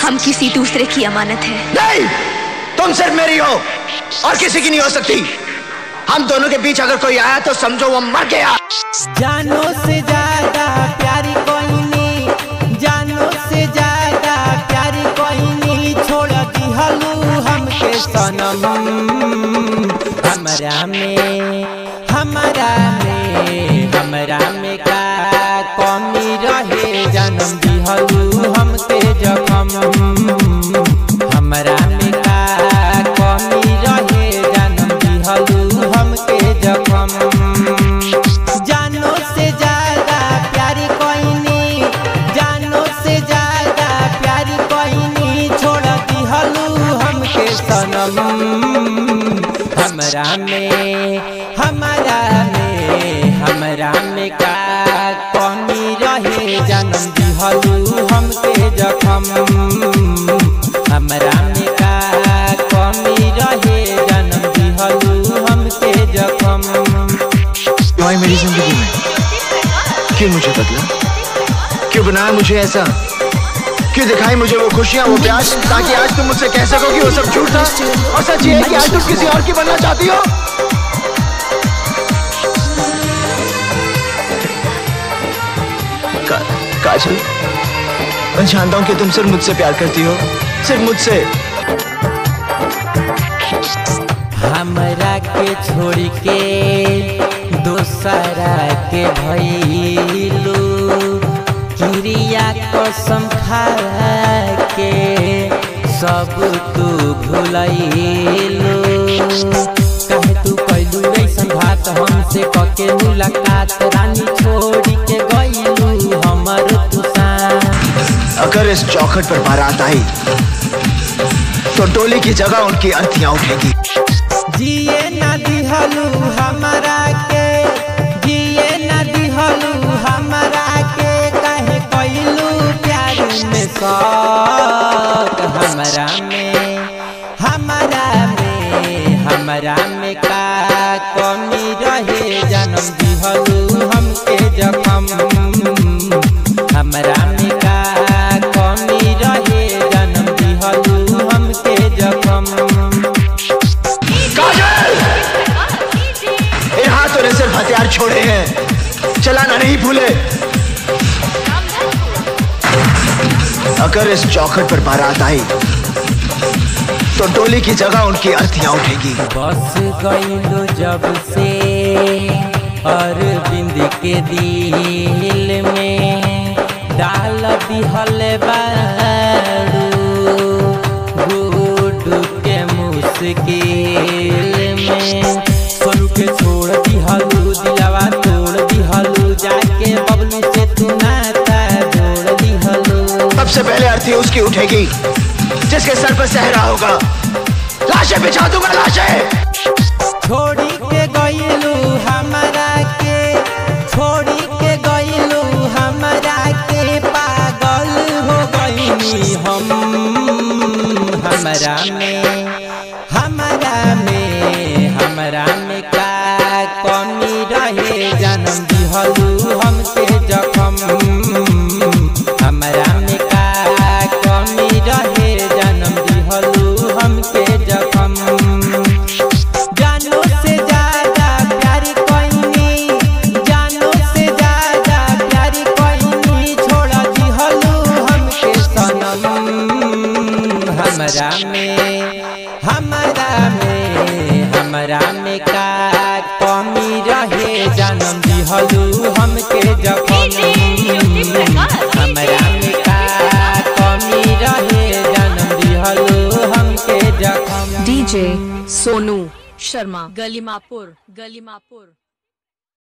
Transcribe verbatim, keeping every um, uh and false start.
हम किसी दूसरे की अमानत है। नहीं, तुम सिर्फ मेरी हो और किसी की नहीं हो सकती। हम दोनों के बीच अगर कोई आया तो समझो वो मर गया। जानो से ज्यादा प्यारी कोई नहीं, जानो से ज्यादा प्यारी कोई नहीं, छोड़ दी हलू हमके सनम। हमरा में हमरा में हमरा में का कमी रहे, जन्म दी हलू हमके जखम। हमरा में का कमी रहे, जन्म दी हलू हमके जखम। जानो से ज्यादा प्यारी कोई नहीं, जानो से ज्यादा प्यारी कोई नहीं, छोड़ दी हलू हमके सनम। हमरा में हमरा में हमरा में का कमी रहे, जन्म दी हलू हमके जखम। हमरा में का कमी रहे, जन्म दी हलू हमके जखम। क्यों आई मेरी जिंदगी में? क्यों मुझे बदला? क्यों बनाया मुझे ऐसा? क्यों दिखाई मुझे वो खुशियां, वो प्यार, ताकि आज तुम मुझसे कह सको कि वो सब झूठ था और सच ये है कि आज तुम किसी और की बनना चाहती हो। का, काजल, मैं जानता हूं कि तुम सिर्फ मुझसे प्यार करती हो, सिर्फ मुझसे। हमरा के छोड़ के दोसरा के भइलू, क्रिया कसम खा के सब तू भुलैलू। कहे तू कैलू ऐसन बात हमसे, कके मुलाकात रानी छोड़ के गइलू हमर तुसान। अगर इस चौखट पर बारात आई तो डोली की जगह उनकी अर्थियां उठेगी। जिए ना दिहलू हमरा के, जिए ना दिहलू हमरा के, कहे कैलू प्यार में शौक। हमरा में हमरा में हमरा में का कमी रहे, जन्म दिहलू हमके जखम। हमरा में का कमी रहे, जन्म दिहलू हमके जखम। इन हाथों ने सिर्फ हथियार छोड़े हैं, चलाना नहीं भूले। अगर इस चौखट पर बारात आई तो डोली की जगह उनकी अर्थियां उठेगी। बस गइलो जब से अरविंद के दिल में, डाल दिहल बारू गुड्डू के मुश्किल में। सोनू के छोड़ दिहलू, दिलवा तोड़ दिहलू, जाके बबलू से तू नाता जोड़ दिहलू। सबसे पहले अर्थी उसकी उठेगी जिसके सर पर सहरा होगा। लाशें बिछा दूंगा, लाशें। छोड़ी के गइलू हमरा के, छोड़ी के गइलू हमरा के, पागल हो गइनी हम। हमरा में हमरा में हमरा में का कमी रहे, जन्म दिहलू हमके जखम। हमरा में का कमी रहे, जन्म दिहलू हमके जखम। जानो से ज्यादा प्यारी कोई नहीं, जानो से ज्यादा प्यारी कोई नहीं, छोड़ दिहलू हमके सनम। हमरा में हमरा में हमरा में का कमी रहे, जन्म दिहलू हमके जखम। हमरा में का कमी रहे, जन्म दिहलू हमके जखम। डीजे सोनू शर्मा, गलीमापुर गलीमापुर।